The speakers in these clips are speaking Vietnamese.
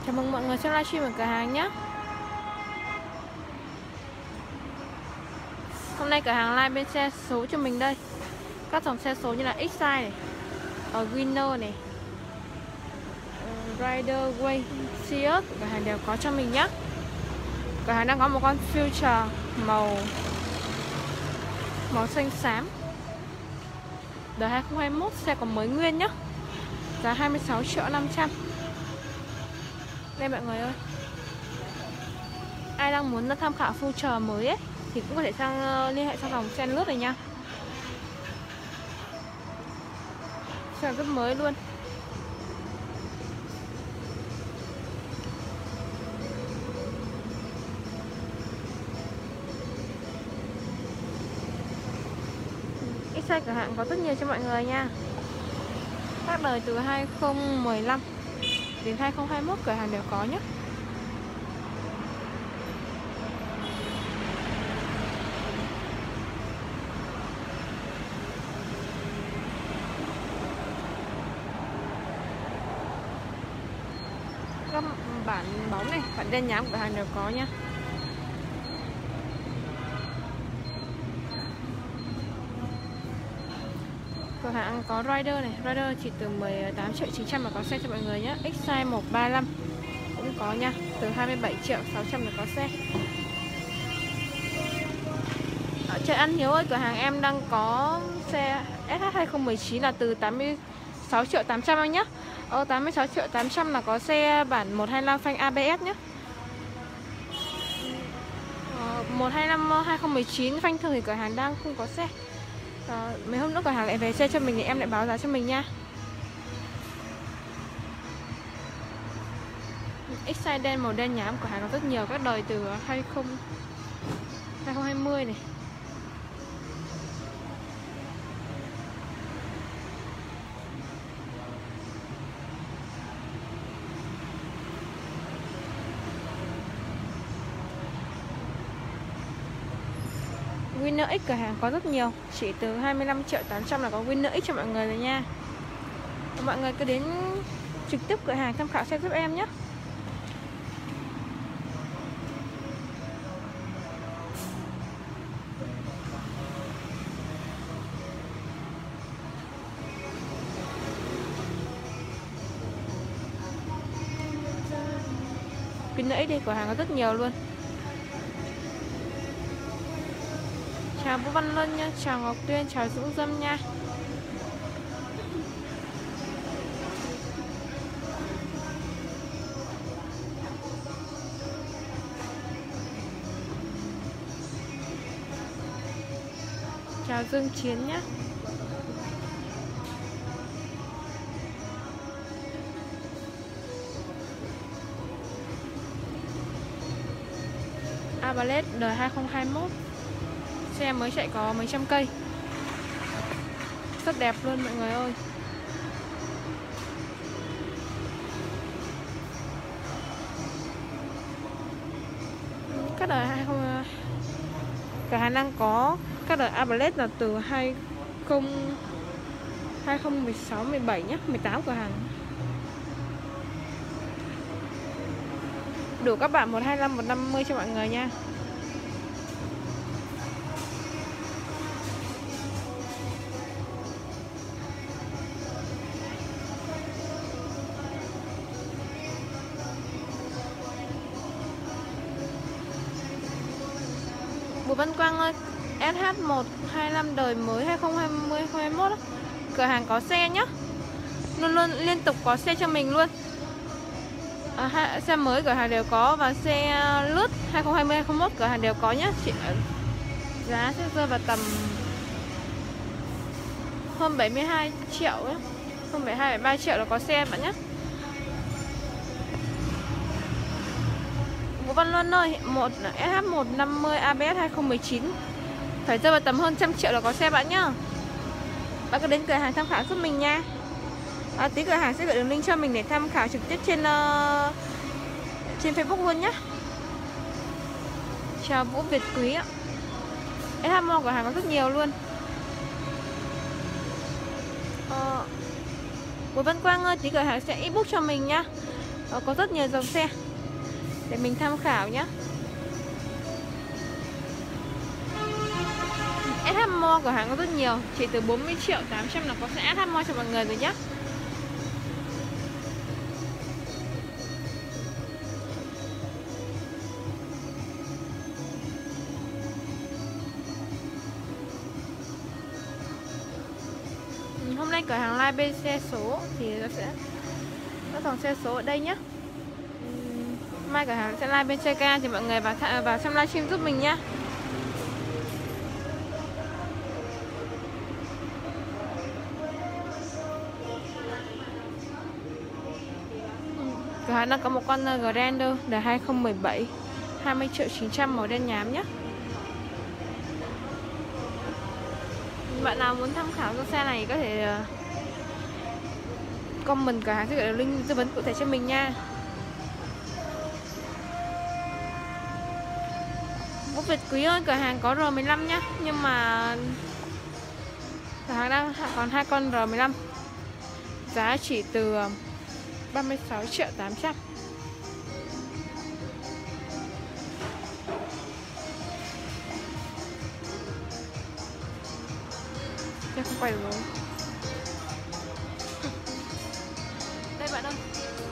Chào mừng mọi người xem livestream ở cửa hàng nhé. Hôm nay cửa hàng live bên xe số cho mình đây. Các dòng xe số như là X-Size này, Winner này, Rider, Way, Sirius, cửa hàng đều có cho mình nhé. Cửa hàng đang có một con Future màu xanh xám, đời 2021, xe còn mới nguyên nhé. Giá 26.500.000. Đây mọi người ơi, ai đang muốn tham khảo Future mới ấy thì cũng có thể liên hệ sang dòng xe lướt này nha. Xe rất mới luôn. X-Size cửa hàng có rất nhiều cho mọi người nha. Các đời từ 2015 đến 2021 cửa hàng đều có nhé. Các bản bóng này, bản đen nhám cửa hàng đều có nha. Cửa hàng có Rider này, Rider chỉ từ 18.900.000 mà có xe cho mọi người nhé. X-Size 135 cũng có nha, từ 27.600.000 là có xe. Ở chợ An Hiếu ơi, cửa hàng em đang có xe SH 2019 là từ 86.800.000 anh nhé. 86.800.000 là có xe bản 125 phanh ABS nhé. 125 2019 phanh thường thì cửa hàng đang không có xe. Mấy hôm nữa cửa hàng lại về xe cho mình thì em lại báo giá cho mình nha. X-Size đen, màu đen nhám cửa hàng có rất nhiều, các đời từ 2020 này. Winner X cửa hàng có rất nhiều, chỉ từ 25.800.000 là có Winner X cho mọi người rồi nha. Mọi người cứ đến trực tiếp cửa hàng tham khảo xe giúp em nhé. Winner X đi, cửa hàng có rất nhiều luôn. Chào Vũ Văn Luân nha, chào Ngọc Tuyên, chào Dũng Dâm nha. Chào Dương Chiến nhé. Abarlet đời 2021. Xe mới chạy có mấy trăm cây. Rất đẹp luôn mọi người ơi. Các đời 20 cửa hàng đang có các đời Abarlet là từ 2016, 17 nhé, 18 cửa hàng. Đủ các bạn 125, 150 cho mọi người nha. Bùi Văn Quang ơi, SH125 đời mới 2020-2021 cửa hàng có xe nhé. Luôn luôn liên tục có xe cho mình luôn. Xe mới cửa hàng đều có và xe lướt 2020-2021 cửa hàng đều có nhé. Giá sẽ rơi vào tầm hơn 72 triệu ấy. Hơn 72, 73 triệu là có xe bạn nhé. Vũ Văn Luân ơi, một SH150 ABS 2019 phải rơi vào tầm hơn 100 triệu là có xe bạn nhá. Bạn cứ đến cửa hàng tham khảo giúp mình nha. Tí cửa hàng sẽ gửi đường link cho mình để tham khảo trực tiếp trên Facebook luôn nhé. Chào Vũ Việt Quý ạ. SH1 cửa hàng có rất nhiều luôn. Bùi Văn Quang ơi, tí cửa hàng sẽ ebook cho mình nhá. Có rất nhiều dòng xe để mình tham khảo nhé. SH Mall cửa hàng có rất nhiều, chỉ từ 40.800.000 là có xe SH Mall cho mọi người rồi nhé. Hôm nay cửa hàng live bên xe số thì nó sẽ có dòng xe số ở đây nhé. Mai cửa hàng sẽ live bên xe ca thì mọi người vào xem livestream giúp mình nhé. Cửa hàng đang có một con Grander đời 2017 20.900.000 màu đen nhám nhé. Bạn nào muốn tham khảo con xe này có thể comment cửa hàng sẽ gửi được link tư vấn cụ thể cho mình nha. Quốc Việt quý ơi, cửa hàng có R15 nhá, nhưng mà cửa hàng đang còn 2 con R15 giá chỉ từ 36.800.000. Chắc không quay được rồi. Đây bạn ơi.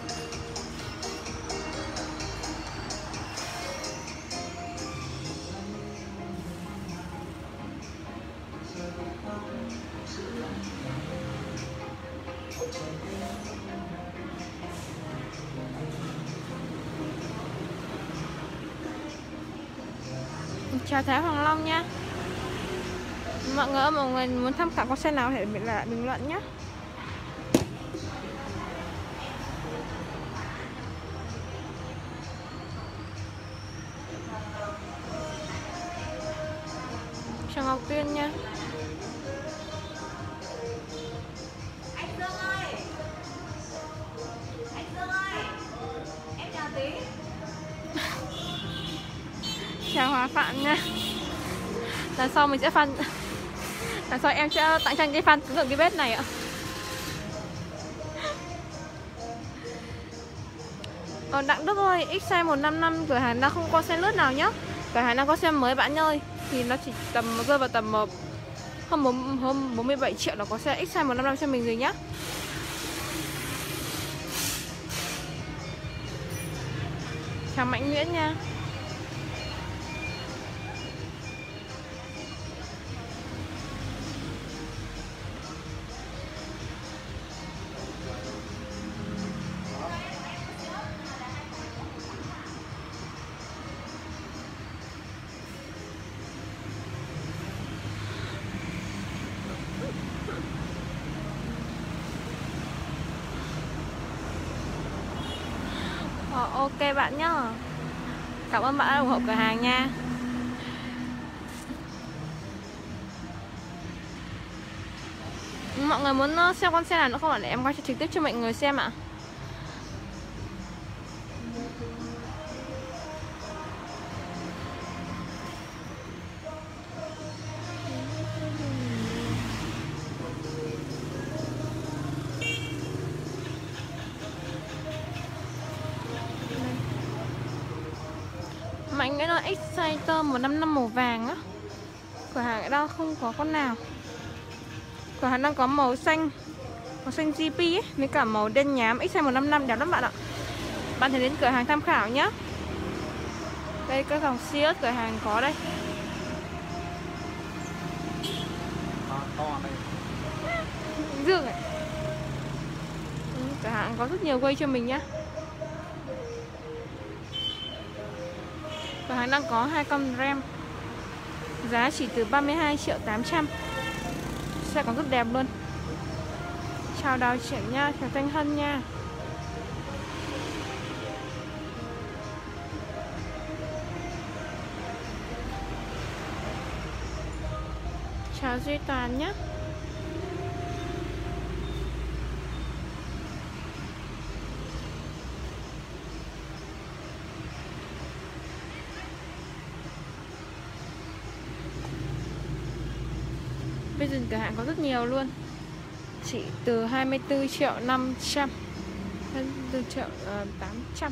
Chào Thái Hoàng Long nha. Mọi người muốn tham khảo con xe nào thì lại bình luận nhé. Chào Ngọc Tuyên nha. Anh Dương ơi, em chào tí. Chào Hòa Phạm nha. Lần sau mình sẽ fan, lần sau em sẽ tặng cho anh cái fan ứng dụng cái bếp này ạ. Đặng Đức ơi, X155 cửa hàng đang không có xe lướt nào nhá. Cửa hàng đang có xe mới bạn ơi. Thì nó chỉ rơi vào tầm hơn 47 triệu là có xe X155 cho mình rồi nhá. Chào Mạnh Nguyễn nha. Ok bạn nhá. Cảm ơn bạn đã ủng hộ cửa hàng nha. Mọi người muốn xem con xe nào nữa không ạ? Để em quay trực tiếp cho mọi người xem ạ. Mạnh cái là Exciter 155 màu vàng á. Cửa hàng ở đâu không có con nào. Cửa hàng đang có màu xanh GP ấy, với cả màu đen nhám X155 đẹp lắm bạn ạ. Bạn thể đến cửa hàng tham khảo nhé. Đây các dòng Sirius cửa hàng có đây. Dương này. Cửa hàng có rất nhiều quay cho mình nhá. Cửa hàng đang có 2 con Ram giá chỉ từ 32.800.000. Xe còn rất đẹp luôn. Chào Đào Triển nha, chào Thanh Hân nha. Chào Duy Toàn nhé. Bây giờ cửa hàng có rất nhiều luôn. Chỉ từ 24.500.000. Từ triệu 800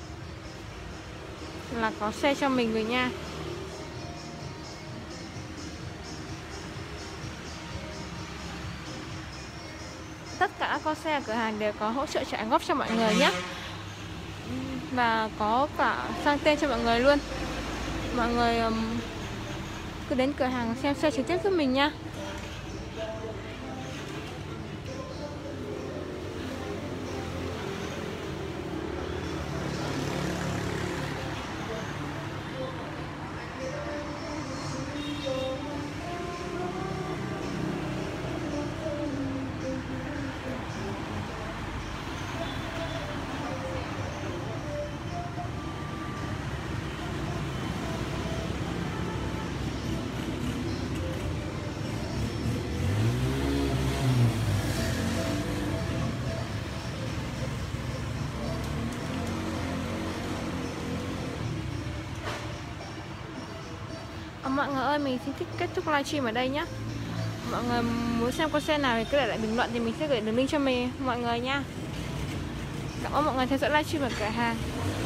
là có xe cho mình rồi nha. Tất cả các xe ở cửa hàng đều có hỗ trợ trả góp cho mọi người nhé. Và có cả sang tên cho mọi người luôn. Mọi người cứ đến cửa hàng xem xe trực tiếp giúp mình nha. Mọi người ơi, mình xin kết thúc livestream ở đây nhé. Mọi người muốn xem con xe nào thì cứ để lại bình luận thì mình sẽ gửi đường link cho mọi người nha. Cảm ơn mọi người theo dõi livestream ở cửa hàng.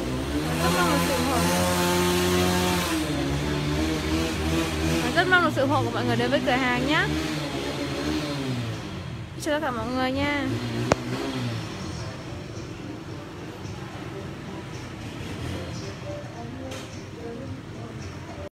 Rất mong được sự ủng hộ của mọi người đến với cửa hàng nhé. Chào tất cả mọi người nha.